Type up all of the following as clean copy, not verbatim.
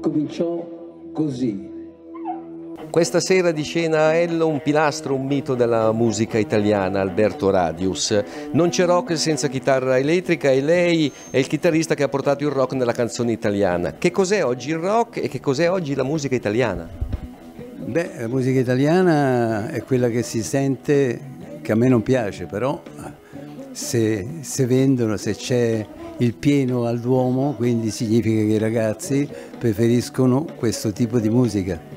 cominciò così. Questa sera di scena a Ello un pilastro, un mito della musica italiana, Alberto Radius. Non c'è rock senza chitarra elettrica e lei è il chitarrista che ha portato il rock nella canzone italiana. Che cos'è oggi il rock e che cos'è oggi la musica italiana? Beh, la musica italiana è quella che si sente, che a me non piace, però se vendono, se c'è il pieno al Duomo, quindi significa che i ragazzi preferiscono questo tipo di musica.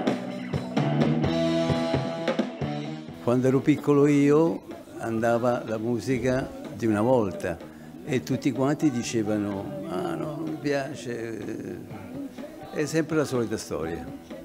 Quando ero piccolo io andava la musica di una volta e tutti quanti dicevano ah no, non mi piace, è sempre la solita storia.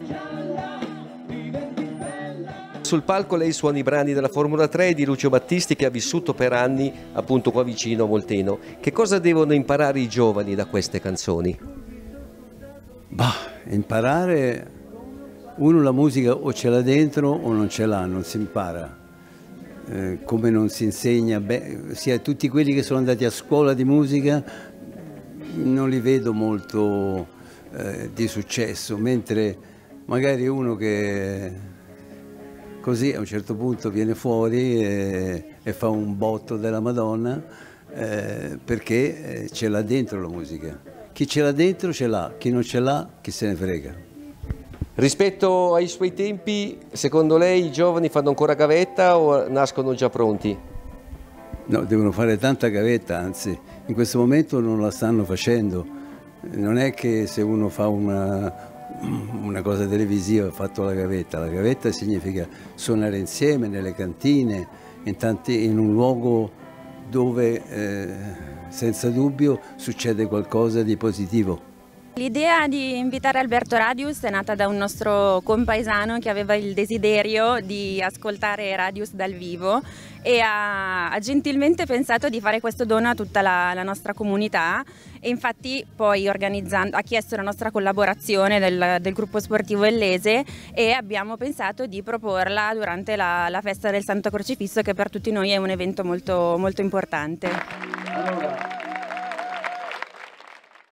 Sul palco lei suona i brani della Formula 3 di Lucio Battisti, che ha vissuto per anni appunto qua vicino a Molteno. Che cosa devono imparare i giovani da queste canzoni? Bah, imparare, uno la musica o ce l'ha dentro o non ce l'ha, non si impara. Come non si insegna, sia tutti quelli che sono andati a scuola di musica non li vedo molto di successo, mentre magari uno che così a un certo punto viene fuori e fa un botto della Madonna perché ce l'ha dentro la musica. Chi ce l'ha dentro ce l'ha, chi non ce l'ha chi se ne frega. Rispetto ai suoi tempi, secondo lei i giovani fanno ancora gavetta o nascono già pronti? No, devono fare tanta gavetta, anzi in questo momento non la stanno facendo. Non è che se uno fa una cosa televisiva ha fatto la gavetta significa suonare insieme nelle cantine, in un luogo dove senza dubbio succede qualcosa di positivo. L'idea di invitare Alberto Radius è nata da un nostro compaesano che aveva il desiderio di ascoltare Radius dal vivo e ha gentilmente pensato di fare questo dono a tutta la nostra comunità, e infatti poi ha chiesto la nostra collaborazione del gruppo sportivo ellese e abbiamo pensato di proporla durante la festa del Santo Crocifisso, che per tutti noi è un evento molto, molto importante.